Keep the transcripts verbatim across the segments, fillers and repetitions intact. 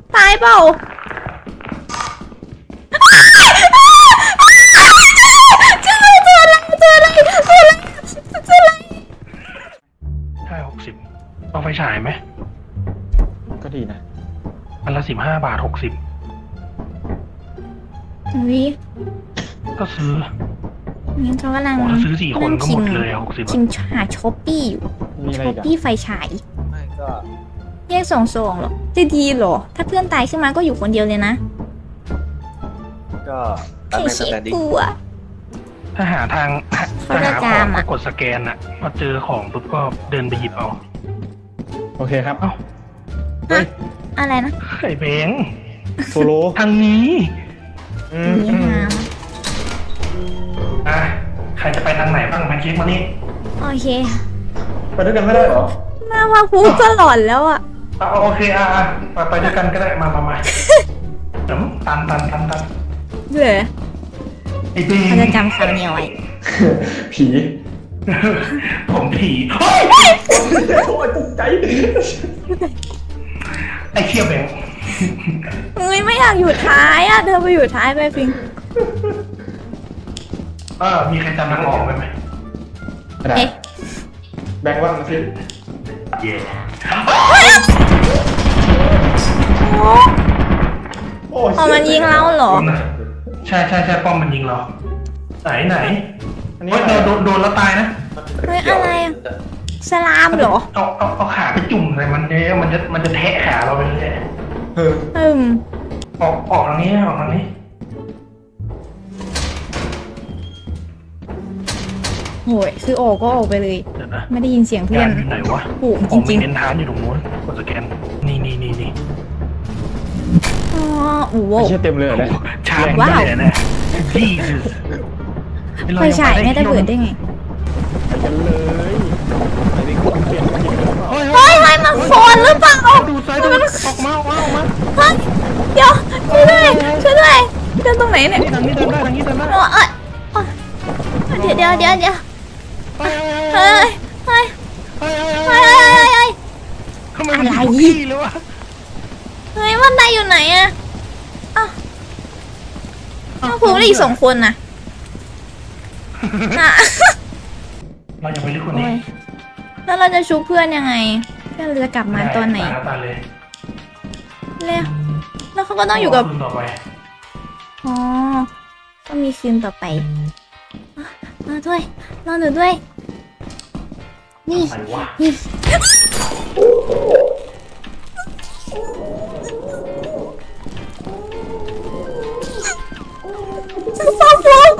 ตายเปล่าจะอะไรจะอะไรจะอะไรจะอะไรจะอะไรใช่หกสิบเอาไฟฉายไหมก็ดีนะอันละสิบห้าบาทหกสิบวิก็ซื้องั้นเขากำลังซื้อสี่คนก็หมดเลยหกสิบคิมหาช้อปปี้อยู่ช้อปปี้ไฟฉายไม่ก็แยกสองสองหรอจะดีหรอถ้าเพื่อนตายขึ้นมาก็อยู่คนเดียวเลยนะก็แค่เช็คกูอะถ้าหาทางถ้าหาของก็กดสแกนอะพอเจอของปุ๊บก็เดินไปหยิบเอาโอเคครับเอ้าอะไรนะไข่แบงโซโลทางนี้นี่ฮะอ่ะใครจะไปทางไหนบ้างแพนเค้กมานี่โอเคไปด้วยกันไม่ได้หรอมาว่าพูดก็หลอนแล้วอ่ะโอเคอ่ะไปไปด้วยกันก็ได้มามามาเดี๋ยวตันตันตันตันเหรอไอ้ปีเขาจะจำคำนี้ไว้ผีผมผีโอ้ยตกใจไอ้เขี้ยวแบงเฮ้ยไม่อยากอยู่ท้ายอ่ะเธอไปอยู่ท้ายไปฟิงเออมีใครจำทางออกไหมเอ๊ะแบงว่ามาสิเย่โอ้มันยิงเราเหรอใช่ใช่ใช่ป้อมมันยิงเราไหนไหนอันนี้เราโดนโดนแล้วตายนะเฮ้ยอะไรสลามเหรอเอาเอาเอาขาไปจุ่มใส่มันเนี่ยมันจะมันจะแทะขาเราไปเลยเอออืมออกออกทางนี้ออกทางนี้โหยคือออกก็ออกไปเลยไม่ได้ยินเสียงเพื่อนไหนวะโอ้จริงๆเน้นทานอยู่ตรงนู้นกดสแกนนี่นี่นี่นี่อ๋อโอ้โหเต็มเลยนะชาร์จได้นะพี่ไฟฉายไม่ได้เปิดได้ไงกันเลยเฮ้ยเฮ้ยมันโฟนหรือเปล่าดูซ้ายดูออกมาออกมาออกมาเฮ้ยเดี๋ยวช่วยด้วยช่วยด้วยเดินตรงไหนเนี่ยทางนี้เดินได้ทางนี้เดินได้เดี๋ยวเดี๋ยวเดี๋ยวเดี๋ยวเฮ้ยเฮ้ยเฮ้ยเฮ้ยเฮ้ยทำไมมันพี่เลยวะเฮ้ยวันใดอยู่ไหนอะอ้าวอ้าวผมได้อีกสองคนน่ะเราอย่าไปลึกกว่านี้แล้วเราจะชุบเพื่อนยังไงเพื่อนจะกลับมาตอนไหนเลยแล้วเขาก็ต้องอยู่กับอ๋อก็มีคืนต่อไปมาด้วยรอหนูด้วยนี่นี่ฟ้าฟ้า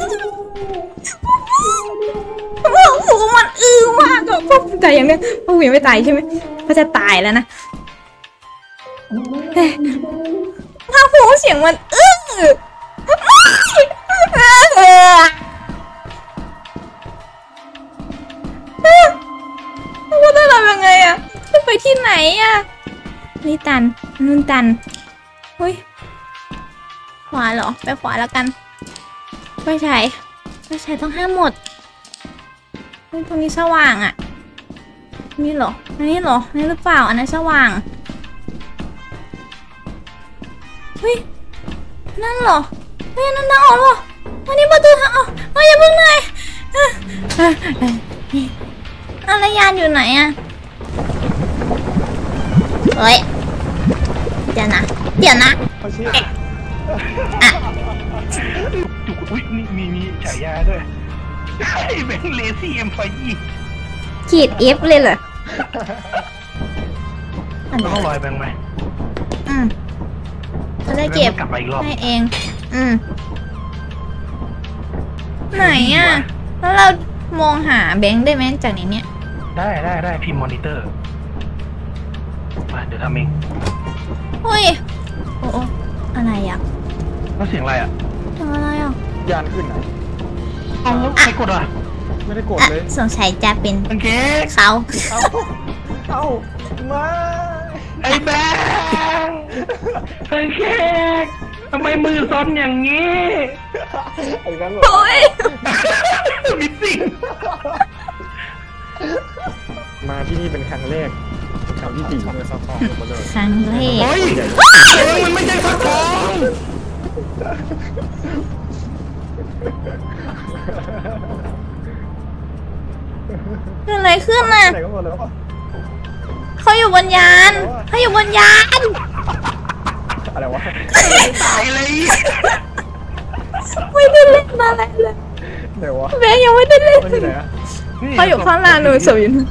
โอ้โหมันอื้อมากอะพ่อตายยังเนี่ยพ่อยังไม่ตายใช่ไหมพ่อจะตายแล้วนะแต่พ่อหูเสียงมันอื้อว่าต้องทำยังไงอะจะไปที่ไหนอะนี่ตันนู่นตันเฮ้ยขวาเหรอไปขวาแล้วกันไม่ใช่ไม่ใช่ต้องห้ามหมดตรงนี้สว่างอะนี่เหรออันนี้เหรอนี่หรือเปล่าอันนั้นสว่างเฮ้ยนั่นเหรอเฮ้ยนั่นทางออกเหรออันนี้ประตูทางออกเฮ้ยอย่าเพิ่งเลยอะไรยานอยู่ไหนอะเฮ้ยเดี๋ยวนะเดี๋ยวนะอ่ะจุกอุ้ยนี่มีมีฉายาด้วยไอ้แบงค์เลซี่เอ็มไฟยี่ขีดเอฟเลยเหรอต้องลอยแบงค์ไหมอืมจะได้เก็บให้เองอืมไหนอ่ะแล้วเรามองหาแบงค์ได้ไหมจากนี้เนี่ยได้ได้ได้พิมพ์มอนิเตอร์มาเดี๋ยวทำเองเฮ้ยโอ้อะไรอ่ะแล้วเสียงอะไรอ่ะเสียงอะไรอ่ะยานขึ้นไหนเอาใครกดอ่ะไม่ได้กดเลยสงสัยจะเป็นเขาเอามาไอ้แบงค์ไอ้เค้กทำไมมือซ้อนอย่างนี้ไอ้แบงค์โอ้ยมิสซิ่งมาที่นี่เป็นครั้งแรกคำที่สี่เมื่อซักทองมาเลยครั้งแรกเฮ้ยมันไม่ใช่ฟักทองเกิดอะไรขึ้นน่ะไหนก็หมดแล้วเขาอยู่บนยานเขาอยู่บนยานอะไรวะตายเลยไม่ได้เล่นอะไรเลยไหนวะแบงค์ยังไม่ได้เล่นมันอยู่ไหนอะเขาอยู่ข้างล่างหนูสวิน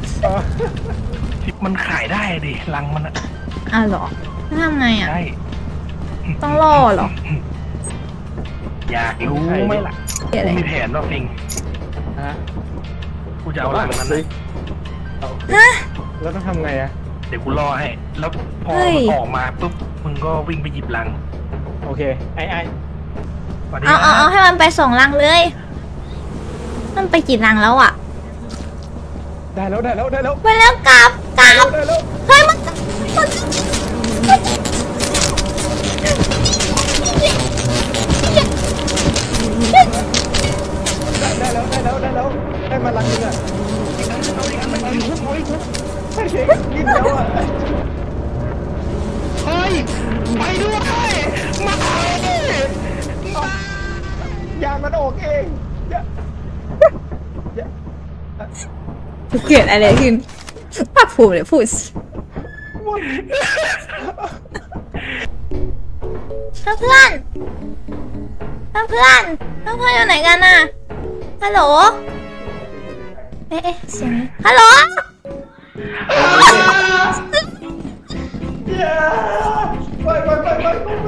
มันขายได้ดิรังมันอะอ่ะเหรอแล้วทำไงอ่ะได้ต้องรอเหรออยากรู้ไหมล่ะเดี๋ยวอะไรกูมีแผนว่าฟิงฮะกูจะเอารังนั้นสิฮะแล้วต้องทำไงอะเดี๋ยวกูรอให้ แล้วพอเฮ้ยมันออกมาปุ๊บมึงก็วิ่งไปหยิบรังโอเคไอ้ไอ้วันนี้เอาเอาเอาให้มันไปสองรังเลย มันไปกี่รังแล้วอ่ะได้แล้วได้แล้วได้แล้วไปแล้วกลับกลับได้แล้วเฮ้ยมันมันได้ได้แล้วได้แล้วได้แล้วได้มาลังนึงอะใช่เค้กกินแล้วอะเฮ้ยไปด้วยมาเอาดิยางมันออกเองอย่าอย่าเกิดอะไรขึ้นภาคภูมิเลยพูดสิหมดเพื่อนเพื่อนเพื่อนเพื่อนอยู่ไหนกันน่ะฮัลโหลเอ๊ะเอ๊ะเสียงนี้ฮัลโหลอย่าไปไปไปไป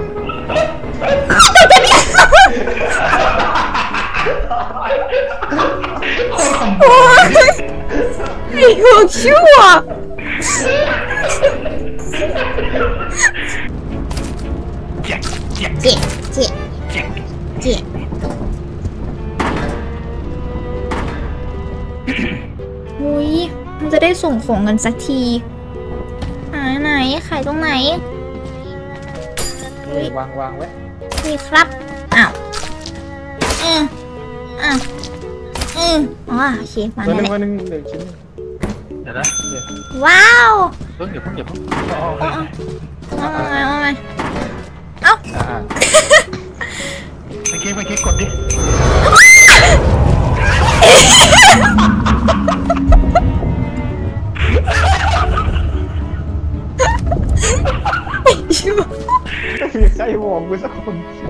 ไปโอ้ยไอ้หัวชั่วเจ็บเจ็บเจ็บเจ็บเจ็บเจ็บอุ้ยมันจะได้ส่งของกันสักทีหาไหนขายตรงไหนนี่วางวางไว้นี่ครับอ้าวอืมอ่ะอืมอ๋อโอเคมาวันหแล้นึ่งววันหนึ่งหนึ่งชิ้นเดี๋ยวนะว้าวเพิ่งเดี๋ยวเพิ่งเดี๋ยวเพิ่งอ๋อเอาเอาเอาเอาเอาอ่าไปเค้กไปเค้กกดดิมีใครมองกูสักคน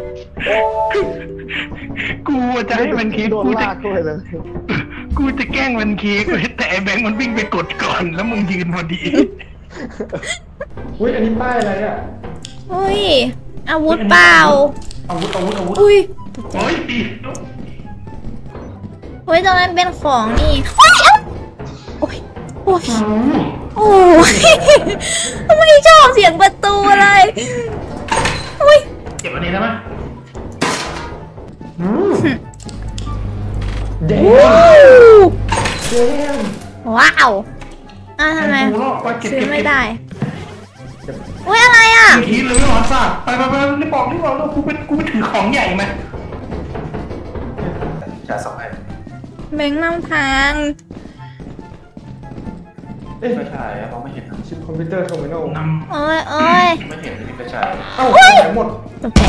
กูจะให้มันเค้กโดนกูจะลากด้วยเลยกูจะแกล้งมันเค้กเลยแต่ไอ้แบงค์มันวิ่งไปกดก่อนแล้วมึงยืนพอดีอุ้ยอันนี้ป้ายอะไรอ่ะอุ้ยอาวุธเปล่าอาวุธอาวุธอาวุธอุ้ยโอ้ยตีเฮ้ยตรงนั้นเป็นของนี่โอ้ยโอ้ยโอ้ยทำไมชอบเสียงประตูอะไรอุ้ยเก็บอันนี้ได้ไหมเดว้าวเดมว้าวอ่ะทำไมกูรอดไปเก็บซื้อเก็บไม่ได้อุ้ยอะไรอ่ะเก็บทีเลยหรอสัตว์ไปไปไปรีบบอกรีบบอกแล้วกูเป็นกูไปถือของใหญ่มาจ่าสองไอ้แบงค์นำทางเอ๊ะไม่ใช่มองไม่เห็นชิปคอมพิวเตอร์โทรมิโนนโอ้ยโอ้ยไม่เห็นนี่ไม่ใช่เอ้าไหนหมดตกใจ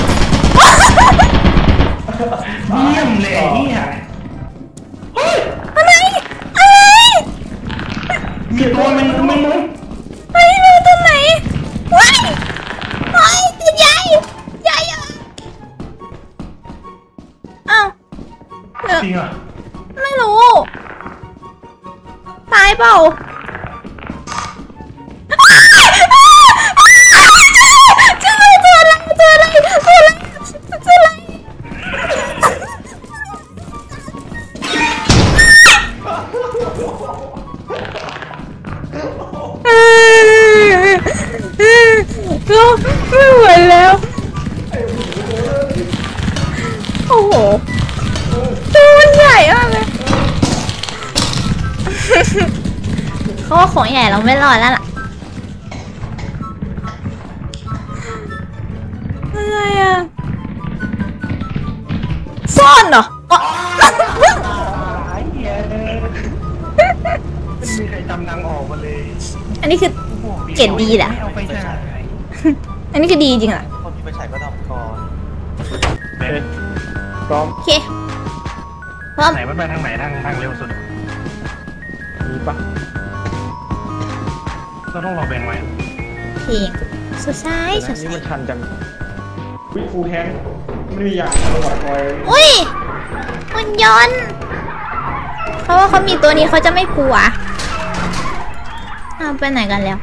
ำเยี่ยมเลยไอ้เหี้ยเฮ้ยอะไรอะไรมีตัวมันมันมันเฮ้ยมาตรงไหนว้ายเฮ้ยตัวใหญ่ใหญ่อะอ้าวเดี๋ยวจริงเหรอไม่รู้ ตายเปล่าเจอตัวอะไรตัวอะไรตัวอะไรตัวอะไรเราไม่ไหวแล้วโอ้โหตัวมันใหญ่มากเลยเขาว่าของใหญ่เราไม่รอดแล้วล่ะอะไรอ่ะซ่อนเหรออ๋อไอ้เหี้ยไม่มีใครจำนางออกมาเลยอันนี้คือเกรดดีแหละไม่เอาไฟฉายอันนี้คือดีจริงเหรอคนที่ไปฉายก็ทำก่อนไหนพร้อมโอเคพร้อมไหนมันไปทางไหนทางทางเร็วสุดมีปะเราต้องรอแบ่งไว้โอเคสุดท้ายแต่สุดนี่ท้ายมันทันจังวิฟูแฮงไม่มีอย่างระหว่างคอยอุ้ยหุ่นยนต์เพราะว่าเขามีตัวนี้เขาจะไม่กลัวเอาไปไหนกันแล้ว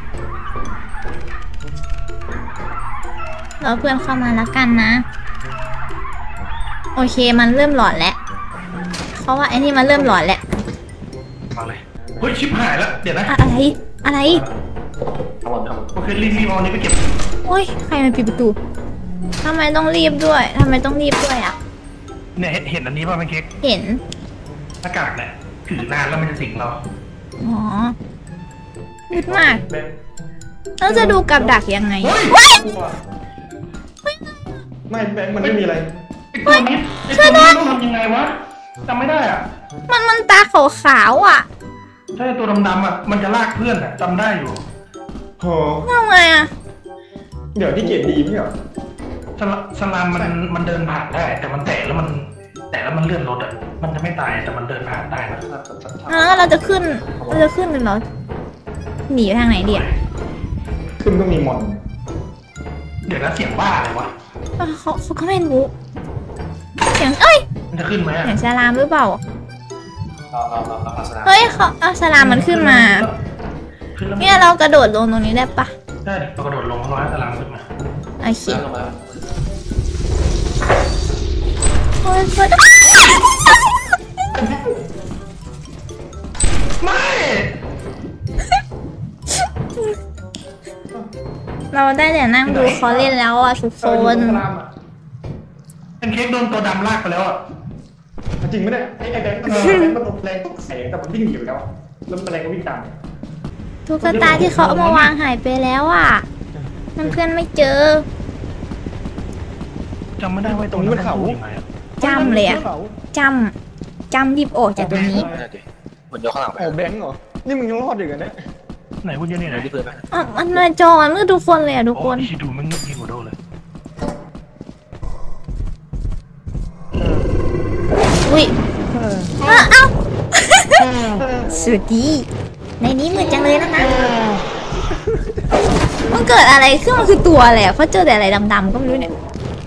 เราเพื่อนเข้ามาแล้วกันนะโอเคมันเริ่มหลอนแล้วเพราะว่าไอ้นี่มันเริ่มหลอนแล้วมาเลยเฮ้ยชิบหายแล้วเดี๋ยวนะอะอะไรอะไรทำหมดทำหมดโอเครีบรีบเอาอันนี้ไปเก็บโอ้ยใครมาปิดประตูทำไมต้องรีบด้วยทำไมต้องรีบด้วยอ่ะเนี่ยเห็นเห็นอันนี้ป่ะแพนเค้กเห็นหน้ากากเนี่ยถือนานแล้วมันจะสิงเราอ๋อมืดมากแบงค์แล้วจะดูกับดักยังไงเฮ้ยเว้ยไม่แบงค์มันไม่มีอะไรไอ้ตัวนี้ไอ้ตัวนี้ต้องทำยังไงวะจำไม่ได้อ่ะมันมันตาขาวๆอ่ะใช่ตัวดำๆอ่ะมันจะลากเพื่อนอ่ะจำได้อยู่โหทำไงอ่ะเดี๋ยวที่เกียรติดีไม่เหรอสลาสลามมันมันเดินผ่านได้ แต่มันแตะแล้วมันแตะแล้วมันเลื่อนรถอ่ะมันจะไม่ตายแต่มันเดินผ่านได้นะแล้วเราจะขึ้นเราจะขึ้นเลยเหรอหนีไปทางไหนดีอ่ะขึ้นก็มีมอนเดี๋ยวนะเสียงบ้าเลยวะเอ้าเขาเขาก็ไม่รู้เสียงเอ้ยมันจะขึ้นไหมอ่ะเสียงสลามหรือเปล่าเราเราเราเราพัฒนาเฮ้ยเขาเอาสลามมันขึ้นมาขึ้นแล้วเนี่ยเรากระโดดลงตรงนี้ได้ปะได้ดิเรากระโดดลงร้อยสลามขึ้นมาโอเคลงมาโอ้ยโอ้ยไม่เราได้แต่นั่งดูเขาเล่นแล้วอ่ะทุกคเอออยู่นตรงสลามอ่ะเป็นเค้กโดนตัวดำลากไปแล้วอ่ะจริงไหมเนี่ยไอ้ไอ้แบงค์มันแบงค์มันลมแรงตกแสงแต่มันวิ่งหนีไปแล้วอะแล้วแมลงก็วิ่งตามตุ๊กตาที่เขาเอามาวางหายไปแล้วอ่ะมันเพื่อนไม่เจอจำไม่ได้ว่าตรงนี้มันเขายังไงอ่ะจำเลยอะจำจำรีบออกจากตรงนี้ไม่ได้ดิมันยกข้างหลังไปโอ้แบงค์เหรอนี่มึงยังรอดอยู่กันเนี่ยไหนคุณยืนนี่ไหนที่พื้นไหมอ่ะมันมาจอมันมืดทุกคนเลยอ่ะทุกคนโอ้ยดูมันยิ่งกว่าโดเลยอุ้ยเอ้าเอ้าสวัสดี ในนี้มืดจังเลยนะคะ มันเกิดอะไรขึ้นมันคือตัวอะไรอ่ะเพราะเจอแต่อะไรดำๆก็ไม่รู้เนี่ย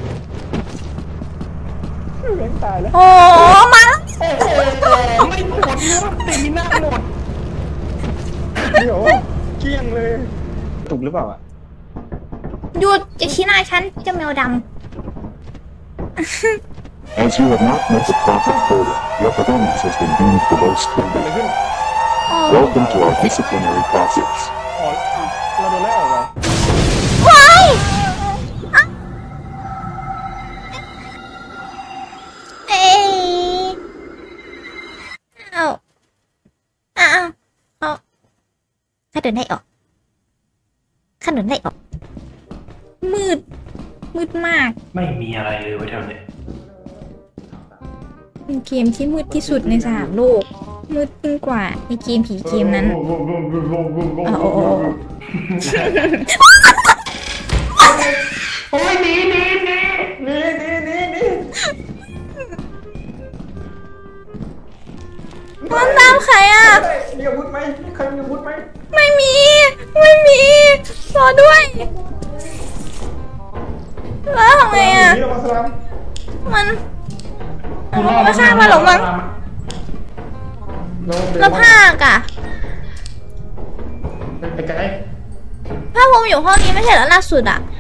แบงค์ตายแล้วโอ้มาแล้วไม่หมดนะเต็มหน้าหมดเดี๋ยวเกลี้ยงเลยถูกหรือเปล่าอ่ะหยุดจะชี้หน้าฉันเจ้าแมวด As you have not met the profit quota, your performance has been deemed below เกิด standard. อะไรขึ้นำโอ้ Welcome to our disciplinary process. อ๋อเราโดนไล่ออกเหรอว้ายอ่ะเอ้ยเอาเอาเอาเอาข้าเดินได้ออกข้าเดินได้ออก มืด มืดมากไม่มีอะไรเลยไว้แถวนี้เป็นเกมที่มืดที่สุดในสามโลก มืดยิ่งกว่าในเกมผีเกมนั้นอ่ะโอ้โอ้โอ้โอ้ยหนีหนีหนีนี่นี่นี่นี่มันตามใครอ่ะมีอาวุธไหมใครมีอาวุธไหมไม่มี ไม่มีรอด้วยแล้วทำไงอ่ะนี่เรามาสลามมันกูรอไม่ฆ่ามาหรอกมั้งเราเดินแล้วมาภาคอ่ะไปไกลภาคผมอยู่ห้องนี้ไม่ใช่เหรอล่าสุดอ่ะ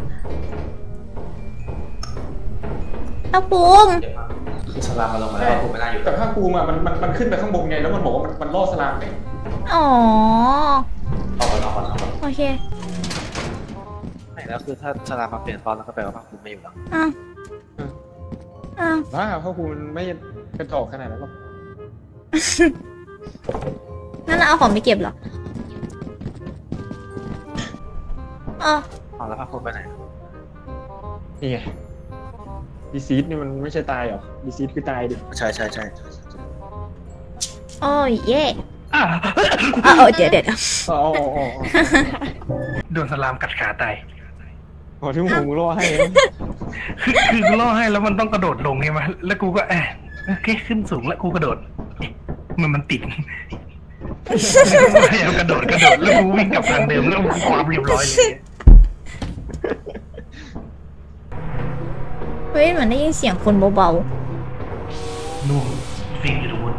ภาคภูมิเดี๋ยวมาคือสลามมาลงมาแล้วผมไม่น่าอยู่แต่ภาคภูมิอ่ะมันมันมันขึ้นไปข้างบนไงแล้วมันบอกว่ามันมันล่อสลามไงอ๋อออกก่อนออกก่อนออกก่อนโอเคไหนแล้วคือถ้าสลามมาเปลี่ยนฟอนต์แล้วก็แปลว่าภาคภูมิไม่อยู่แล้วอ้าวอ้าวบ้าภาคภูมิมันไม่กระจอกขนาดนั้นหรอกนั่นเราเอาของไปเก็บเหรออ๋ออ๋อแล้วภาคภูมิไปไหนนี่ไงดีซีดนี่มันไม่ใช่ตายหรอดีซีดคือตายดิใช่ใช่ใช่โอ้ยเย่อ่ะอ่ะเออเดี๋ยวเดี๋ยวอ๋ออ๋ออ๋อโดนสลามกัดขาตายอ๋อที่ผมรอให้คือคือกูล่อให้แล้วมันต้องกระโดดลงใช่ไหมแล้วกูก็แอบโอเคขึ้นสูงแล้วกูกระโดดเอ๊ะมันมันติดพยายามกระโดดกระโดดแล้วกูวิ่งกลับทางเดิมแล้วกูความเรียบร้อยเลยเฮ้ยเหมือนได้ยินเสียงคนเบานู่นฟิงอยู่ตรงนู้น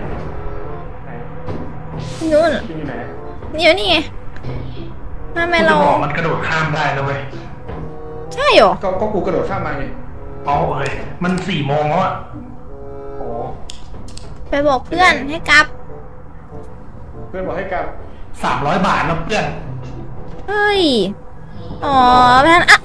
ๆนู่นที่นี่ไหนเดี๋ยวนี่ไงทำไมกูเราจะบอกมันกระโดดข้ามได้แล้วเว้ยใช่เหรอก็ก็กูกระโดดข้ามมาไงอ๋อเอ้ยมันสี่โมงแล้วอะอ๋อไปบอกเพื่อนให้กลับเพื่อนบอกให้กลับสามร้อยบาทแล้วเพื่อนเฮ้ย อ๋อแพนอ่ะ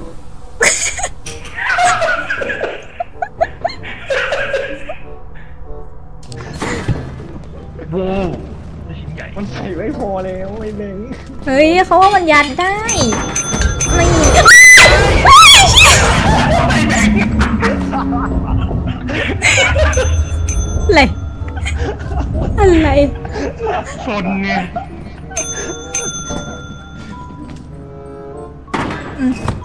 โว้วชิ้นใหญ่มันใส่ไม่พอแล้วไอ้เบงเฮ้ยเขาว่ามันยัดได้นี่อะไรอะไรชนไงอืม